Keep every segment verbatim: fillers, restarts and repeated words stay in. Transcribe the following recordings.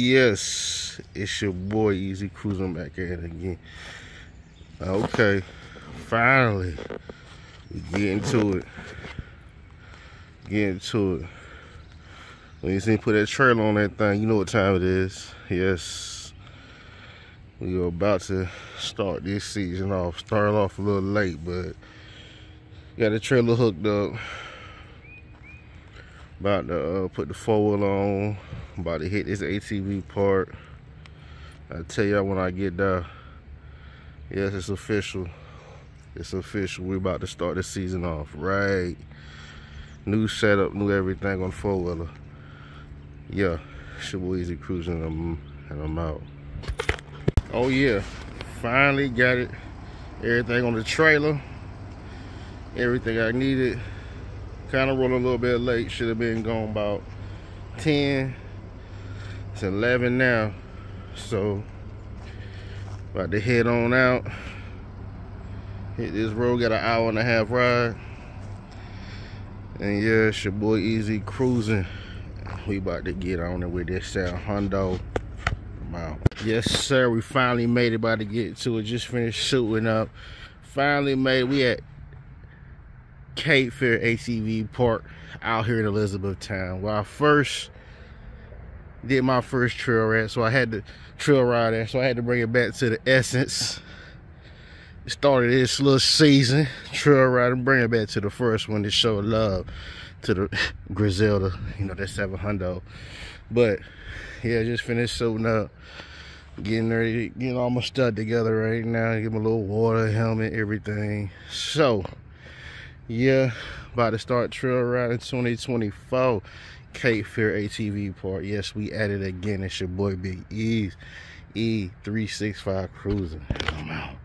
Yes, it's your boy Easy Cruising back at it again. Okay, finally, we get into it. Get into it. When you see me put that trailer on that thing, you know what time it is. Yes, we are about to start this season off. Started off a little late, but got the trailer hooked up. About to uh, put the four wheel on. About to hit this A T V part. I'll tell y'all when I get there. Yes, it's official. It's official. We're about to start the season off. Right. New setup, new everything on four wheeler. Yeah, it's your boy Easy Cruising, and I'm, and I'm out. Oh yeah, finally got it. Everything on the trailer. Everything I needed. Kind of rolling a little bit late. Should have been gone about ten. It's eleven now. So, about to head on out. Hit this road. Got an hour and a half ride. And yeah, it's your boy Easy Cruising. We about to get on it with this San Hondo. I'm out. Yes, sir. We finally made it. About to get to it. Just finished shooting up. Finally made it. We at Cape Fear A T V Park out here in Elizabethtown. Well, I first did my first trail ride, so I had to trail ride there, so I had to bring it back to the essence. Started this little season trail ride and bring it back to the first one to show love to the Griselda, you know, that seven hundred. But yeah, just finished shooting up, getting ready, getting all my stuff together right now. Get my little water, helmet, everything. So yeah, about to start trail riding twenty twenty-four. Cape Fear A T V Park. Yes, we at it again. It's your boy Big E, E three sixty-five Cruising. I'm out.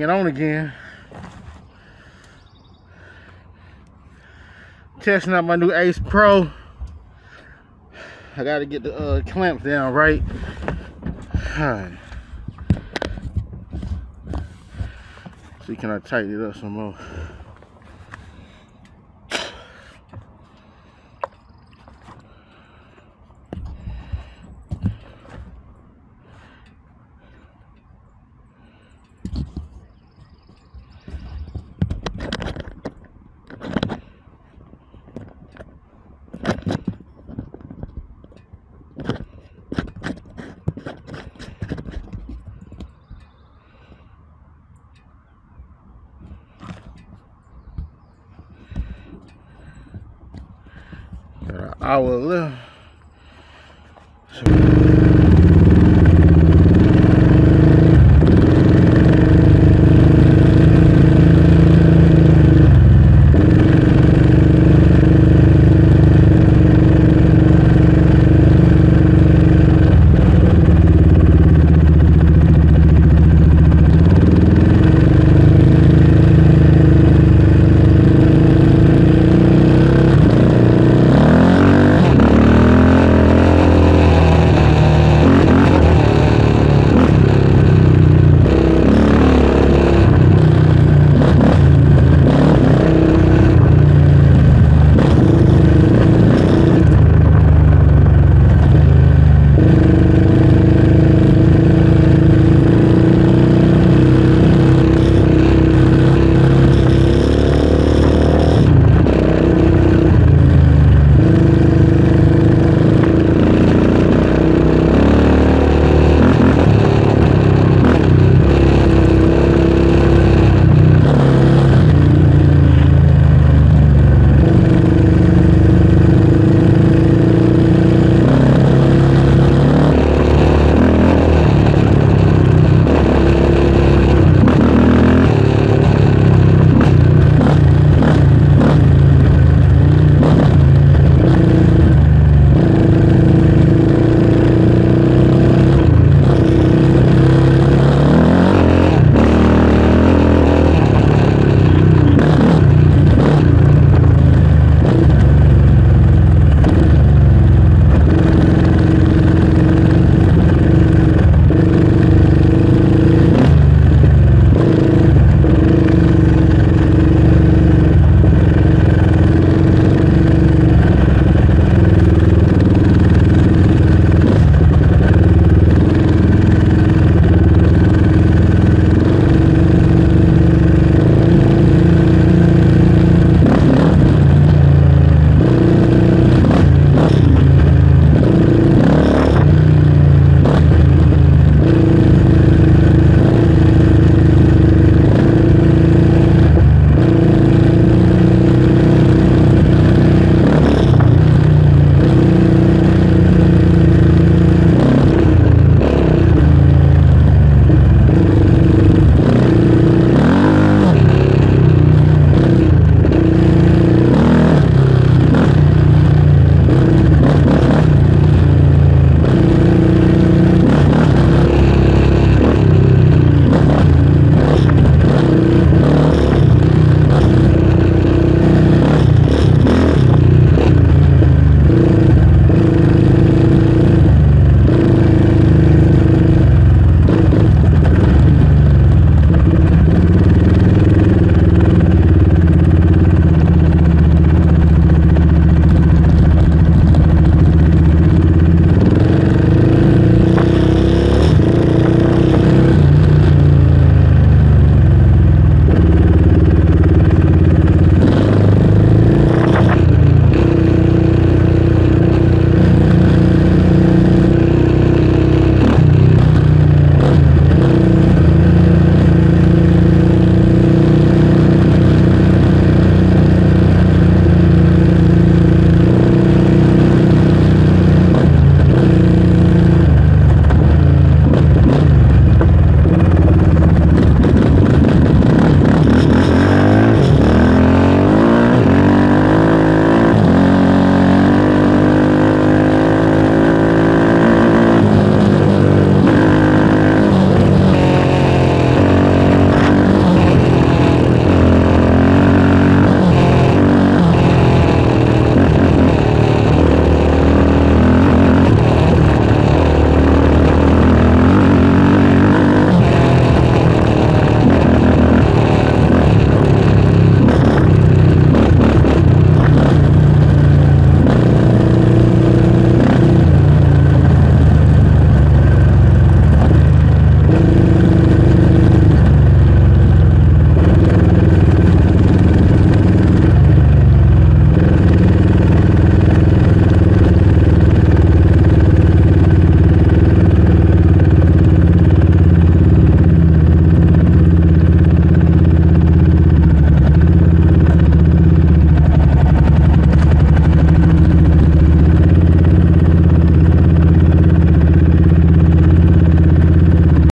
it on again. Testing out my new Ace Pro. I gotta get the uh, clamps down right. Alright. See, can I tighten it up some more? Got an hour left.